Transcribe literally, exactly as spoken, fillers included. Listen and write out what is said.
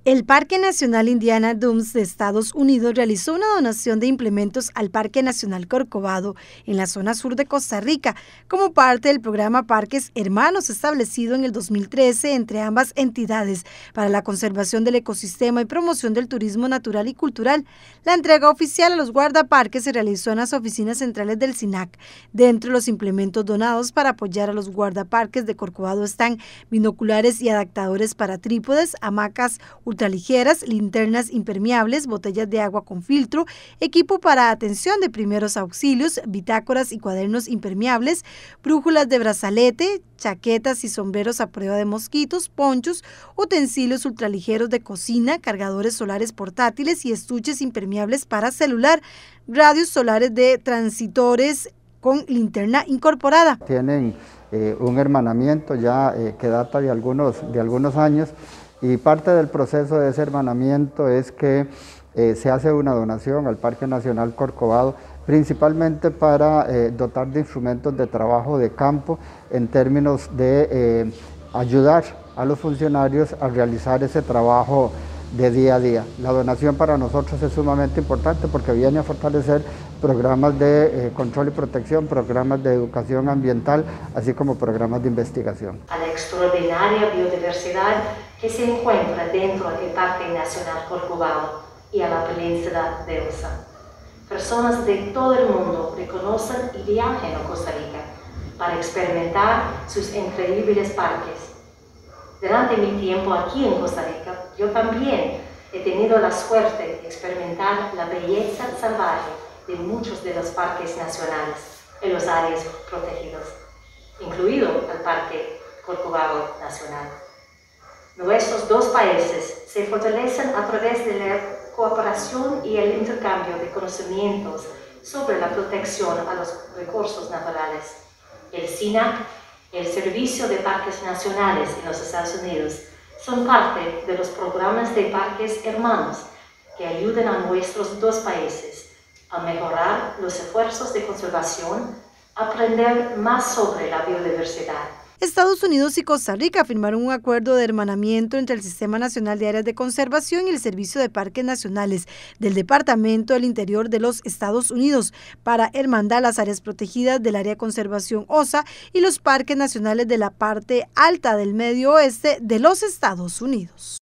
El Parque Nacional Indiana Dunes de Estados Unidos realizó una donación de implementos al Parque Nacional Corcovado en la zona sur de Costa Rica, como parte del programa Parques Hermanos establecido en el dos mil trece entre ambas entidades para la conservación del ecosistema y promoción del turismo natural y cultural. La entrega oficial a los guardaparques se realizó en las oficinas centrales del SINAC. Dentro de los implementos donados para apoyar a los guardaparques de Corcovado están binoculares y adaptadores para trípodes, hamacas ultraligeras, linternas impermeables, botellas de agua con filtro, equipo para atención de primeros auxilios, bitácoras y cuadernos impermeables, brújulas de brazalete, chaquetas y sombreros a prueba de mosquitos, ponchos, utensilios ultraligeros de cocina, cargadores solares portátiles y estuches impermeables para celular, radios solares de transitores con linterna incorporada. Tienen eh, un hermanamiento ya eh, que data de algunos, de algunos años, y parte del proceso de ese hermanamiento es que eh, se hace una donación al Parque Nacional Corcovado, principalmente para eh, dotar de instrumentos de trabajo de campo en términos de eh, ayudar a los funcionarios a realizar ese trabajo de día a día. La donación para nosotros es sumamente importante porque viene a fortalecer programas de eh, control y protección, programas de educación ambiental, así como programas de investigación. A la extraordinaria biodiversidad que se encuentra dentro del Parque Nacional Corcovado y a la península de Osa. Personas de todo el mundo reconocen y viajan a Costa Rica para experimentar sus increíbles parques. Durante mi tiempo aquí en Costa Rica, yo también he tenido la suerte de experimentar la belleza salvaje de muchos de los parques nacionales en los áreas protegidos, incluido el Parque Corcovado Nacional. Nuestros dos países se fortalecen a través de la cooperación y el intercambio de conocimientos sobre la protección a los recursos naturales. El SINAC, el Servicio de Parques Nacionales en los Estados Unidos, son parte de los programas de parques hermanos que ayudan a nuestros dos países a mejorar los esfuerzos de conservación, aprender más sobre la biodiversidad. Estados Unidos y Costa Rica firmaron un acuerdo de hermanamiento entre el Sistema Nacional de Áreas de Conservación y el Servicio de Parques Nacionales del Departamento del Interior de los Estados Unidos para hermandar las áreas protegidas del Área de Conservación Osa y los parques nacionales de la parte alta del medio oeste de los Estados Unidos.